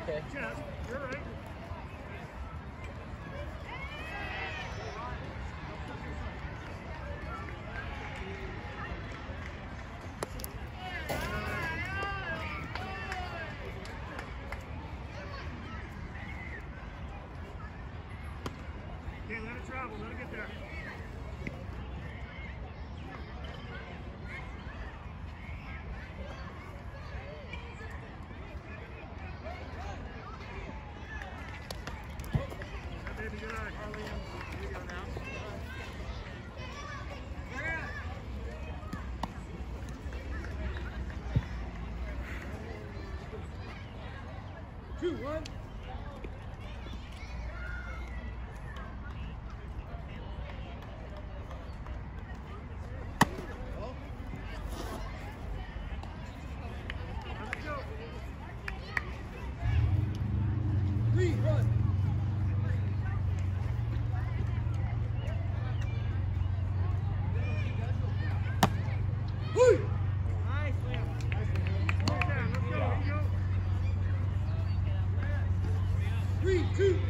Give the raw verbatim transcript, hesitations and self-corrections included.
okay. Jeff, you're right. Okay, let it travel, let it get there. Two, one. Let's go. Three, one. Woo! Nice, Liam. Nice, Liam. Let's go. Here you go. Three, two.